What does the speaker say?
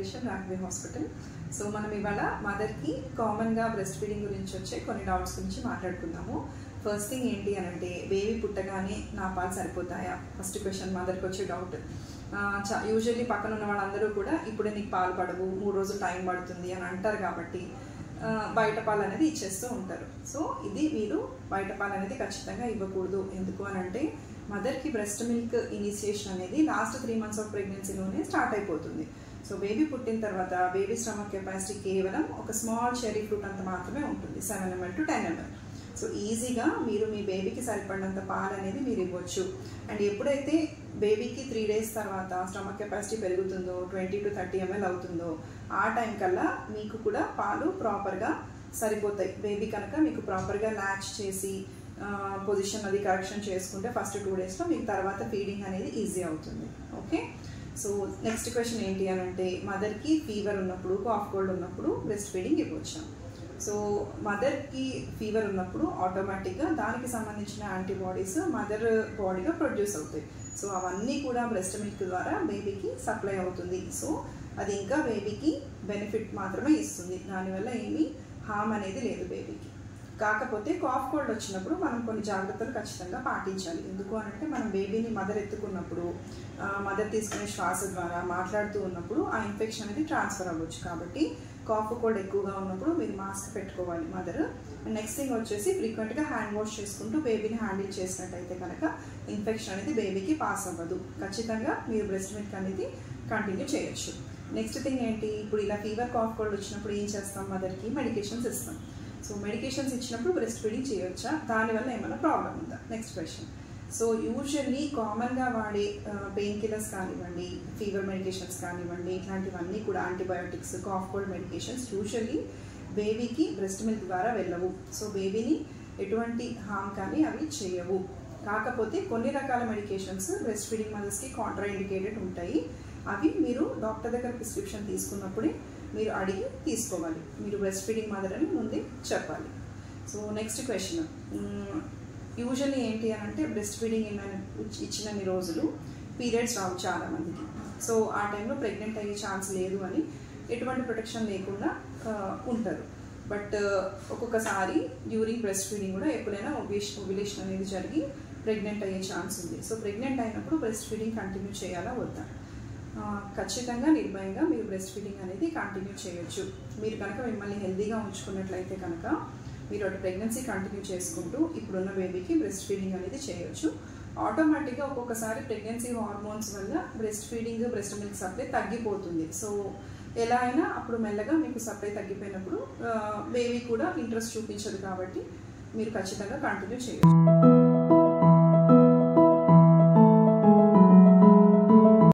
Nutrition Raghavi hospital. So మనం ఇవాళ మదర్కి కామన్గా బ్రెస్ట్ ఫీడింగ్ గురించి వచ్చే కొన్ని డౌట్స్ గురించి మాట్లాడుకుందాము. ఫస్ట్ థింగ్ ఏంటి అని అంటే, బేబీ పుట్టగానే నా పాలు సరిపోతాయా? ఫస్ట్ క్వశ్చన్ మదర్కి వచ్చే డౌట్. యూజువల్లీ పక్కన ఉన్న వాళ్ళందరూ కూడా ఇప్పుడే నీకు పాలు పడవు, 3 రోజులు టైం పడుతుంది అని అంటారు కాబట్టి బయట పాలు అనేది ఇచ్చేస్తూ ఉంటారు. సో ఇది మీరు బయట పాలు అనేది ఖచ్చితంగా ఇవ్వకూడదు. ఎందుకు అని అంటే, మదర్కి బ్రెస్ట్ మిల్క్ ఇనిషియేషన్ అనేది లాస్ట్ 3 months ఆఫ్ ప్రెగ్నెన్సీలోనే స్టార్ట్ అయిపోతుంది. సో బేబీ పుట్టిన తర్వాత బేబీ స్టమక్ కెపాసిటీ కేవలం ఒక స్మాల్ చెరీ ఫ్రూట్ అంత మాత్రమే ఉంటుంది, 7 ml to 10 ml. సో ఈజీగా మీరు మీ బేబీకి సరిపడినంత పాలు అనేది మీరు ఇవ్వచ్చు. అండ్ ఎప్పుడైతే బేబీకి 3 days తర్వాత స్టమక్ కెపాసిటీ పెరుగుతుందో 20 to 30 ml అవుతుందో ఆ టైం కల్లా మీకు కూడా పాలు ప్రాపర్గా సరిపోతాయి. బేబీ కనుక మీకు ప్రాపర్గా ల్యాచ్ చేసి పొజిషన్ అది కరెక్షన్ చేసుకుంటే ఫస్ట్ 2 daysలో మీకు తర్వాత ఫీడింగ్ అనేది ఈజీ అవుతుంది. ఓకే, సో నెక్స్ట్ క్వశ్చన్ ఏంటి అని అంటే, మదర్కి ఫీవర్ ఉన్నప్పుడు, కాఫ్ కోల్డ్ ఉన్నప్పుడు బ్రెస్ట్ ఫీడింగ్ ఇవ్వచ్చు. సో మదర్కి ఫీవర్ ఉన్నప్పుడు ఆటోమేటిక్గా దానికి సంబంధించిన యాంటీబాడీస్ మదర్ బాడీలో ప్రొడ్యూస్ అవుతాయి. సో అవన్నీ కూడా బ్రెస్ట్ మిల్క్ ద్వారా బేబీకి సప్లై అవుతుంది. సో అది ఇంకా బేబీకి బెనిఫిట్ మాత్రమే ఇస్తుంది, దానివల్ల ఏమీ హామ్ అనేది లేదు బేబీకి. కాకపోతే కాఫ్ కోల్డ్ వచ్చినప్పుడు మనం కొన్ని జాగ్రత్తలు ఖచ్చితంగా పాటించాలి. ఎందుకు అనంటే, మనం బేబీని మదర్ ఎత్తుకున్నప్పుడు మదర్ తీసుకునే శ్వాస ద్వారా మాట్లాడుతూ ఉన్నప్పుడు ఆ ఇన్ఫెక్షన్ అనేది ట్రాన్స్ఫర్ అవ్వచ్చు. కాబట్టి కాఫ్ కోల్డ్ ఎక్కువగా ఉన్నప్పుడు మీరు మాస్క్ పెట్టుకోవాలి మదర్. నెక్స్ట్ థింగ్ వచ్చేసి, ఫ్రీక్వెంట్గా హ్యాండ్ వాష్ చేసుకుంటూ బేబీని హ్యాండిల్ చేసినట్టయితే కనుక ఇన్ఫెక్షన్ అనేది బేబీకి పాస్ అవ్వదు. ఖచ్చితంగా మీరు బ్రెస్ట్ మిల్క్ అనేది కంటిన్యూ చేయొచ్చు. నెక్స్ట్ థింగ్ ఏంటి, ఇప్పుడు ఇలా ఫీవర్ కాఫ్ కోల్డ్ వచ్చినప్పుడు ఏం చేస్తాం, మదర్కి మెడికేషన్స్ ఇస్తాం. సో మెడికేషన్స్ ఇచ్చినప్పుడు బ్రెస్ట్ ఫీడింగ్ చేయొచ్చా, దానివల్ల ఏమైనా ప్రాబ్లం ఉందా? Next question. సో యూజువల్లీ కామన్గా వాడే పెయిన్ కిల్లర్స్ కానివ్వండి, ఫీవర్ మెడికేషన్స్ కానివ్వండి, ఇట్లాంటివన్నీ కూడా antibiotics, cough cold medications usually బేబీకి బ్రెస్ట్ మిల్క్ ద్వారా వెళ్ళవు. సో బేబీని ఎటువంటి హామ్ కానీ అవి చేయవు. కాకపోతే కొన్ని రకాల మెడికేషన్స్ బ్రెస్ట్ ఫీడింగ్ మదర్స్కి కాంట్రా ఇండికేటెడ్ ఉంటాయి. అవి మీరు డాక్టర్ దగ్గర ప్రిస్క్రిప్షన్ తీసుకున్నప్పుడే మీరు అడిగి తీసుకోవాలి. మీరు బ్రెస్ట్ ఫీడింగ్ మదర్ అని ముందే చెప్పాలి. సో నెక్స్ట్ క్వశ్చన్, యూజువల్లీ ఏంటి అని అంటే, బ్రెస్ట్ ఫీడింగ్ ఇచ్చినన్ని రోజులు పీరియడ్స్ రావు చాలామందికి. సో ఆ టైంలో ప్రెగ్నెంట్ అయ్యే ఛాన్స్ లేదు అని ఎటువంటి ప్రొటెక్షన్ లేకుండా ఉంటారు. బట్ ఒక్కొక్కసారి డ్యూరింగ్ బ్రెస్ట్ ఫీడింగ్ కూడా ఎప్పుడైనా ఓవ్యులేషన్ అనేది జరిగి ప్రెగ్నెంట్ అయ్యే ఛాన్స్ ఉంది. సో ప్రెగ్నెంట్ అయినప్పుడు బ్రెస్ట్ ఫీడింగ్ కంటిన్యూ చేయాలా వద్దా? ఖచ్చితంగా నిర్భయంగా మీరు బ్రెస్ట్ ఫీడింగ్ అనేది కంటిన్యూ చేయొచ్చు. మీరు కనుక మిమ్మల్ని హెల్తీగా ఉంచుకున్నట్లయితే కనుక మీరు అటు ప్రెగ్నెన్సీ కంటిన్యూ చేసుకుంటూ ఇప్పుడున్న బేబీకి బ్రెస్ట్ ఫీడింగ్ అనేది చేయొచ్చు. ఆటోమేటిక్గా ఒక్కొక్కసారి ప్రెగ్నెన్సీ హార్మోన్స్ వల్ల breast feeding, breast milk supply తగ్గిపోతుంది. సో ఎలా అయినా అప్పుడు మెల్లగా మీకు సప్లై తగ్గిపోయినప్పుడు బేబీ కూడా ఇంట్రెస్ట్ చూపించదు, కాబట్టి మీరు ఖచ్చితంగా కంటిన్యూ చేయొచ్చు.